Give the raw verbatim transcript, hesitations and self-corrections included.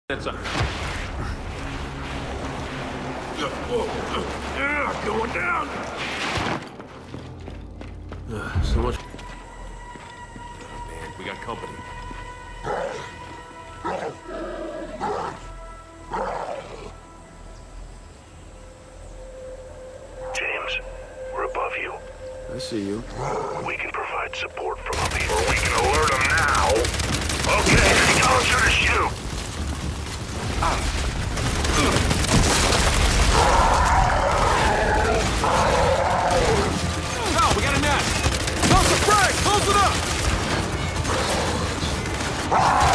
That's a... Yeah, going down. Uh, so much... Oh, man, we got company. James, we're above you. I see you. We can provide support from up here. Or we can alert them now. Okay, tell them to shoot. Oh, we got a net! Close the frag! Close it up!